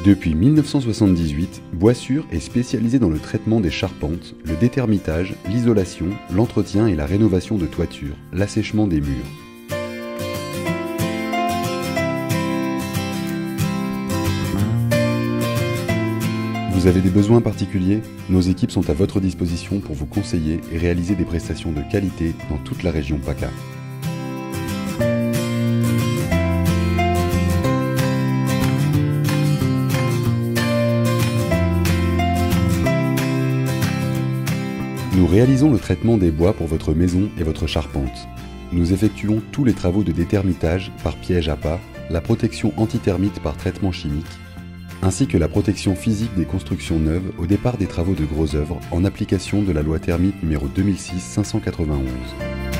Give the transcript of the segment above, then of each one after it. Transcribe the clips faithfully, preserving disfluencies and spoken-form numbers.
Depuis mille neuf cent soixante-dix-huit, Boissure est spécialisé dans le traitement des charpentes, le détermitage, l'isolation, l'entretien et la rénovation de toitures, l'assèchement des murs. Vous avez des besoins particuliers? Nos équipes sont à votre disposition pour vous conseiller et réaliser des prestations de qualité dans toute la région PACA. Nous réalisons le traitement des bois pour votre maison et votre charpente. Nous effectuons tous les travaux de détermitage par piège à pas, la protection anti-termite par traitement chimique, ainsi que la protection physique des constructions neuves au départ des travaux de gros œuvres en application de la loi thermique numéro deux mille six cinq cent quatre-vingt-onze.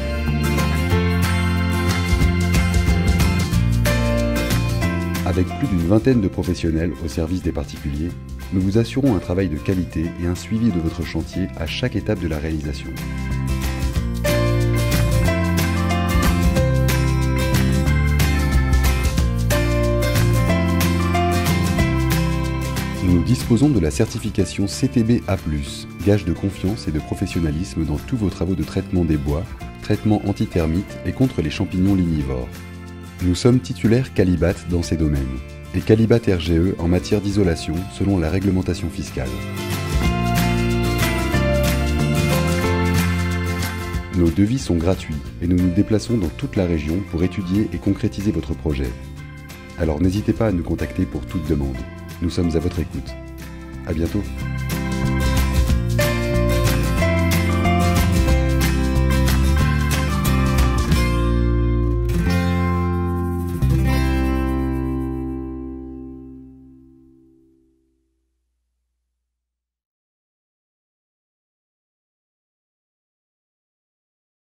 Avec plus d'une vingtaine de professionnels au service des particuliers, nous vous assurons un travail de qualité et un suivi de votre chantier à chaque étape de la réalisation. Nous disposons de la certification C T B A plus, gage de confiance et de professionnalisme dans tous vos travaux de traitement des bois, traitement anti-termite et contre les champignons lignivores. Nous sommes titulaires Calibat dans ces domaines, et Calibat R G E en matière d'isolation selon la réglementation fiscale. Nos devis sont gratuits et nous nous déplaçons dans toute la région pour étudier et concrétiser votre projet. Alors n'hésitez pas à nous contacter pour toute demande. Nous sommes à votre écoute. À bientôt.